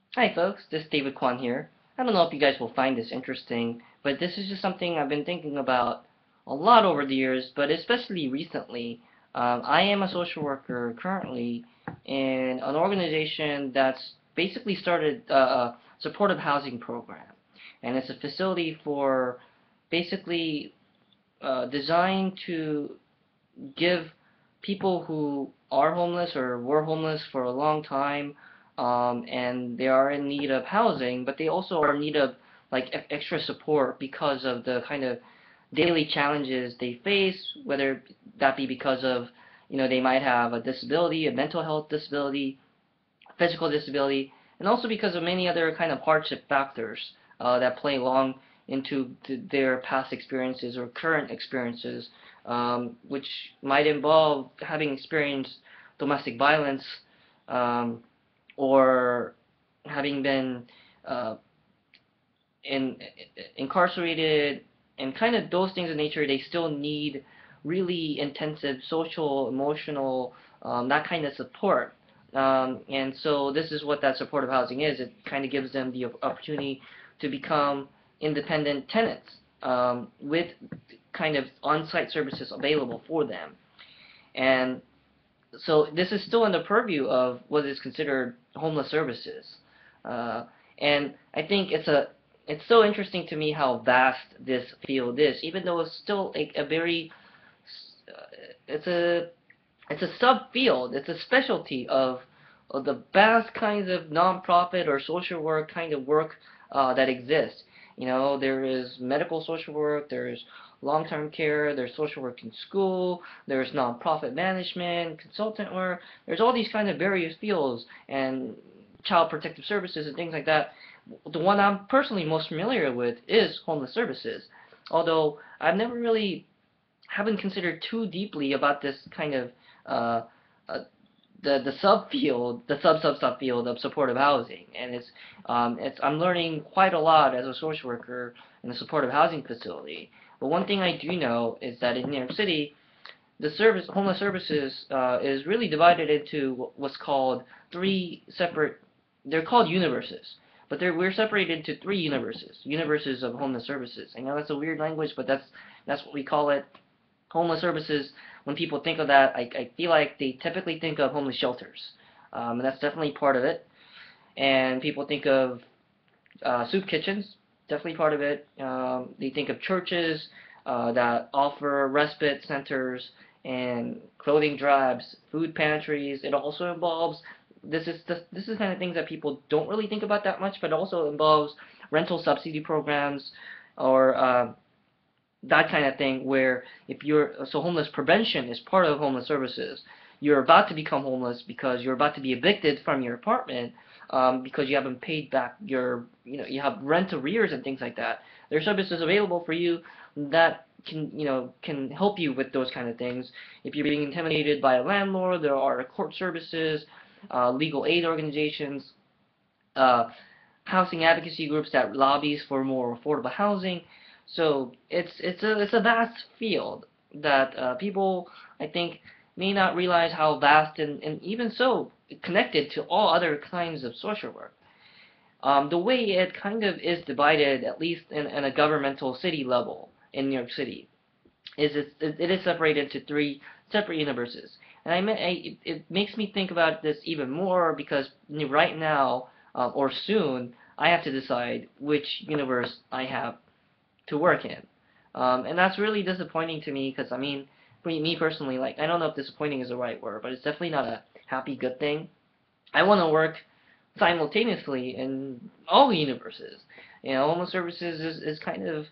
Hi folks, this is David Kwan here. I don't know if you guys will find this interesting, but this is just something I've been thinking about a lot over the years, but especially recently. I am a social worker currently in an organization that's basically started a supportive housing program. And it's a facility for basically designed to give people who are homeless or were homeless for a long time, and they are in need of housing, but they also are in need of like extra support because of the kind of daily challenges they face, whether that be because of, they might have a disability, a mental health disability, physical disability, and also because of many other kind of hardship factors that play along into their past experiences or current experiences, which might involve having experienced domestic violence, um, or having been uh, in, incarcerated, and kind of those things in nature. They still need really intensive social, emotional, that kind of support. And so this is what that supportive housing is. It kind of gives them the opportunity to become independent tenants, with kind of on-site services available for them. And so this is still in the purview of what is considered homeless services. Uh, and I think it's so interesting to me how vast this field is, even though it's still a very uh, it's a it's a subfield, it's a specialty of the vast kinds of nonprofit or social work kind of work that exists. There is medical social work, there's long-term care, there's social work in school, there's nonprofit management, consultant work, there's all these kind of various fields, and child protective services and things like that. The one I'm personally most familiar with is homeless services, although I've never really haven't considered too deeply about this kind of uh, uh, the subfield, the subfield of supportive housing, and it's I'm learning quite a lot as a social worker in a supportive housing facility. But one thing I do know is that in New York City, the homeless services is really divided into what's called three separate. They're called universes, but we're separated into three universes of homeless services. I know that's a weird language, but that's what we call it. Homeless services, when people think of that, I feel like they typically think of homeless shelters. And that's definitely part of it. And people think of soup kitchens, definitely part of it. They think of churches that offer respite centers and clothing drives, food pantries. It also involves this is kind of things that people don't really think about that much, but also involves rental subsidy programs or that kind of thing, where if you're so homeless prevention is part of homeless services. You're about to become homeless because you're about to be evicted from your apartment, because you haven't paid back you have rent arrears and things like that. There are services available for you that can help you with those kind of things. If you're being intimidated by a landlord, there are court services, legal aid organizations, uh, housing advocacy groups that lobbies for more affordable housing. So it's a vast field that people, I think, may not realize how vast and even so connected to all other kinds of social work. The way it kind of is divided, at least in a governmental city level in New York City, is it is separated into three separate universes. And it makes me think about this even more because right now, or soon, I have to decide which universe I have to work in. And that's really disappointing to me because, I mean, for me personally, like, I don't know if disappointing is the right word, but it's definitely not a happy, good thing. I want to work simultaneously in all the universes. Homeless services is kind of,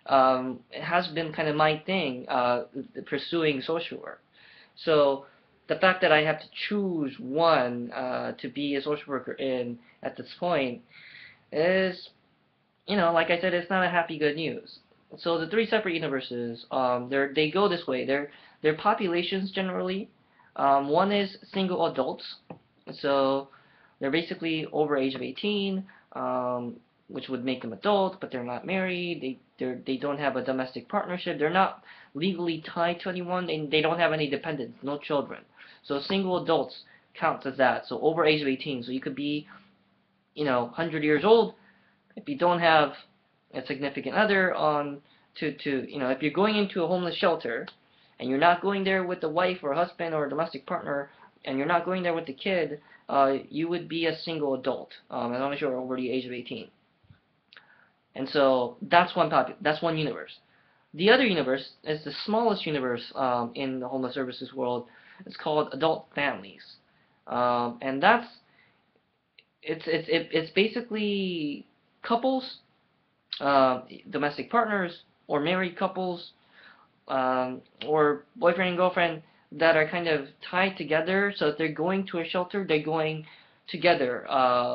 it has been kind of my thing, pursuing social work. So the fact that I have to choose one to be a social worker in at this point is, like I said, it's not a happy good news. So the three separate universes, they go this way. Their populations generally. One is single adults, so they're basically over age of 18, which would make them adults, but they're not married. They don't have a domestic partnership. They're not legally tied to anyone. They don't have any dependents, no children. So single adults counts as that. So over age of 18. So you could be 100 years old, if you don't have a significant other on if you're going into a homeless shelter and you're not going there with a wife or husband or a domestic partner, and you're not going there with the kid, you would be a single adult, as long as you're over the age of 18. And so that's one universe. The other universe is the smallest universe in the homeless services world. It's called adult families, and it's basically couples, domestic partners, or married couples, or boyfriend and girlfriend that are kind of tied together. So if they're going to a shelter, they're going together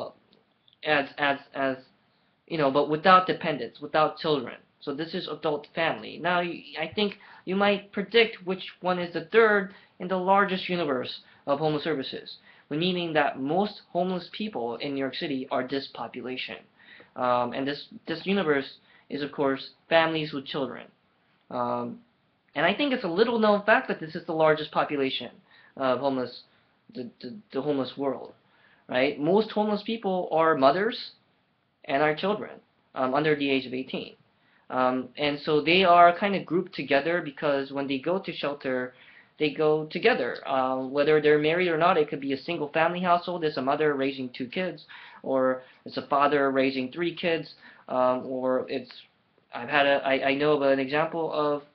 as but without dependents, without children. So this is adult family. Now, I think you might predict which one is the third in the largest universe of homeless services, meaning that most homeless people in New York City are this population. And this universe is, of course, families with children. And I think it's a little known fact that this is the largest population of the homeless world, right? Most homeless people are mothers and are children under the age of 18. And so they are kind of grouped together because when they go to shelter, they go together. Whether they're married or not, it could be a single family household. It's a mother raising 2 kids, or it's a father raising 3 kids, or I know of an example of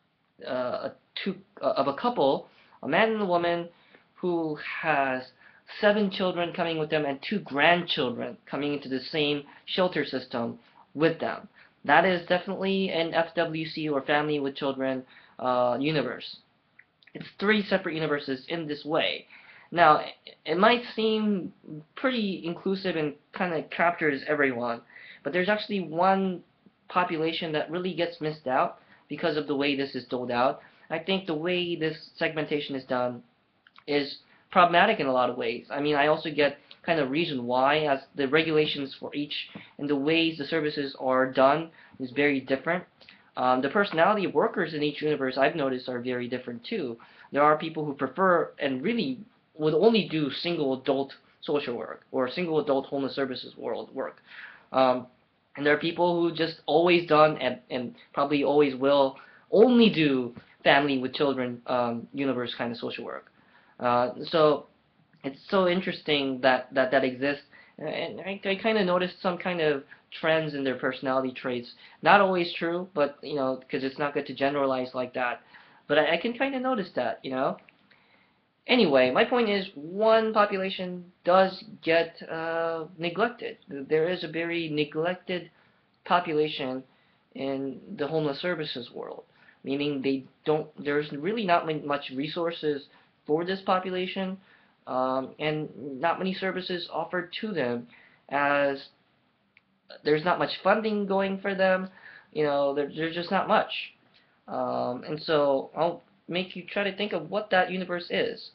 a couple, a man and a woman, who has 7 children coming with them and 2 grandchildren coming into the same shelter system with them. That is definitely an FWC, or family with children, universe. It's 3 separate universes in this way. Now, it might seem pretty inclusive and kind of captures everyone, but there's actually one population that really gets missed out because of the way this is doled out. I think the way this segmentation is done is problematic in a lot of ways. I mean, I also get kind of reason why, as the regulations for each and the ways the services are done is very different. The personality of workers in each universe, I've noticed, are very different too. There are people who prefer and really would only do single adult social work or single adult homeless services work. And there are people who just always done and probably always will only do family with children universe kind of social work. So it's so interesting that exists, and I kind of noticed some kind of trends in their personality traits. Not always true, but because it's not good to generalize like that. But I can kind of notice that, Anyway, my point is, one population does get neglected. There is a very neglected population in the homeless services world, meaning there's really not much resources for this population, and not many services offered to them, as there's not much funding going for them. There's just not much. And so I'll make you try to think of what that universe is.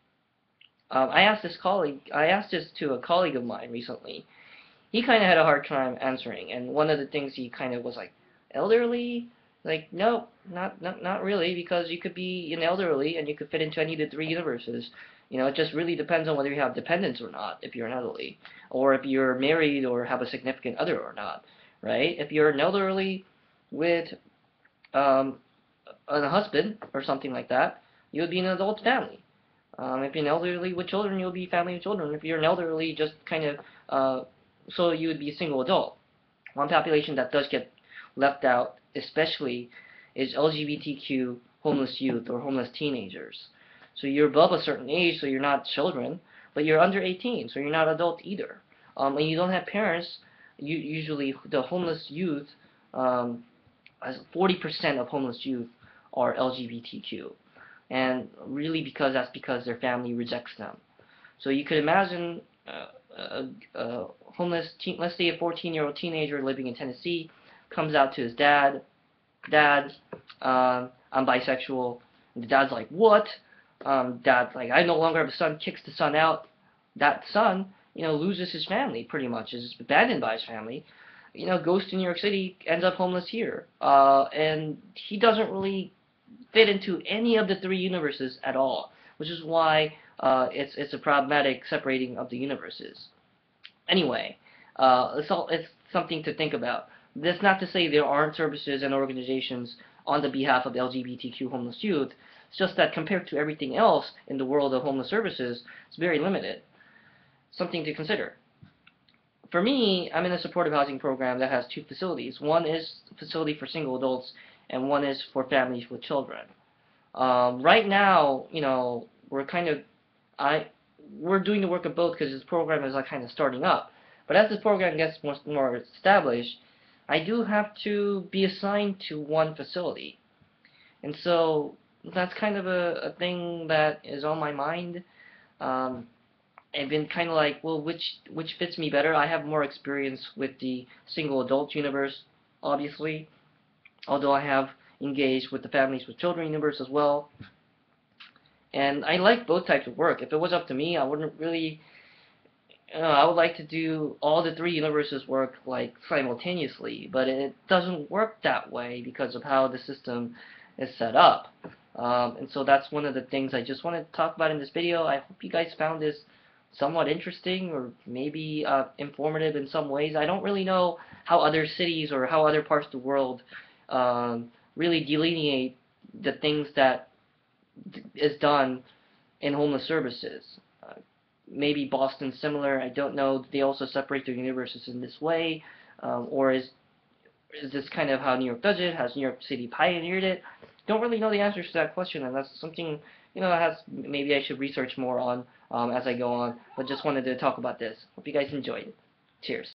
I asked this to a colleague of mine recently. He kind of had a hard time answering, and one of the things he kind of was like, elderly? Like, no, not really, because you could be an elderly and you could fit into any of the 3 universes. It just really depends on whether you have dependents or not, if you're an elderly, or if you're married or have a significant other or not, right? If you're an elderly with a husband or something like that, you would be an adult family. If you're an elderly with children, you'll be family with children. If you're an elderly, just kind of, so you would be a single adult. One population that does get left out, especially, is LGBTQ homeless youth or homeless teenagers. So you're above a certain age, so you're not children, but you're under 18, so you're not adult either. And you don't have parents. Usually, the homeless youth, as 40% of homeless youth are LGBTQ, and really that's because their family rejects them. So you could imagine a homeless teen, let's say a 14-year-old teenager living in Tennessee, comes out to his dad, I'm bisexual. And the dad's like, what? Dad's like, I no longer have a son, kicks the son out. That son, loses his family pretty much, is abandoned by his family, goes to New York City, ends up homeless here. And he doesn't really fit into any of the 3 universes at all, which is why it's a problematic separating of the universes. Anyway, it's something to think about. That's not to say there aren't services and organizations on the behalf of LGBTQ homeless youth. It's just that compared to everything else in the world of homeless services, it's very limited. Something to consider. For me, I'm in a supportive housing program that has two facilities. One is a facility for single adults, and one is for families with children. Right now, we're kind of I we're doing the work of both because this program is like kind of starting up. But as this program gets more established, I do have to be assigned to one facility, and so that's kind of a thing that is on my mind. Um, I've been kind of like, well, which fits me better? I have more experience with the single adult universe, obviously, although I have engaged with the families with children universe as well. And I like both types of work. If it was up to me, I wouldn't really. I would like to do all the three universes work like simultaneously, but it doesn't work that way because of how the system is set up. And so that's one of the things I just wanted to talk about in this video. I hope you guys found this somewhat interesting or maybe informative in some ways. I don't really know how other cities or how other parts of the world really delineate the things that is done in homeless services. Maybe Boston's similar. I don't know. They also separate their universes in this way, or is this kind of how New York does it? Has New York City pioneered it? Don't really know the answers to that question, and that's something has maybe I should research more on as I go on. But just wanted to talk about this. Hope you guys enjoyed. Cheers.